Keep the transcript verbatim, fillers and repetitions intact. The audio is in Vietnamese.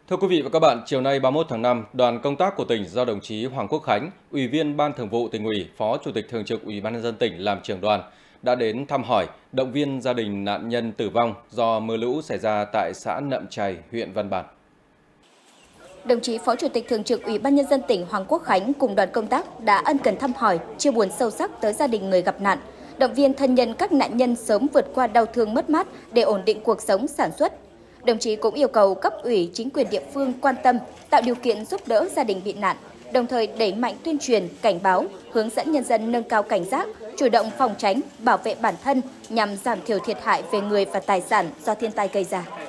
Thưa quý vị và các bạn, chiều nay ba mươi mốt tháng năm, đoàn công tác của tỉnh do đồng chí Hoàng Quốc Khánh, Ủy viên Ban Thường vụ Tỉnh ủy, Phó Chủ tịch Thường trực Ủy ban nhân dân tỉnh làm trưởng đoàn, đã đến thăm hỏi, động viên gia đình nạn nhân tử vong do mưa lũ xảy ra tại xã Nậm Chày, huyện Văn Bản. Đồng chí Phó Chủ tịch Thường trực Ủy ban nhân dân tỉnh Hoàng Quốc Khánh cùng đoàn công tác đã ân cần thăm hỏi, chia buồn sâu sắc tới gia đình người gặp nạn, động viên thân nhân các nạn nhân sớm vượt qua đau thương mất mát để ổn định cuộc sống sản xuất. Đồng chí cũng yêu cầu cấp ủy chính quyền địa phương quan tâm, tạo điều kiện giúp đỡ gia đình bị nạn, đồng thời đẩy mạnh tuyên truyền, cảnh báo, hướng dẫn nhân dân nâng cao cảnh giác, chủ động phòng tránh, bảo vệ bản thân nhằm giảm thiểu thiệt hại về người và tài sản do thiên tai gây ra.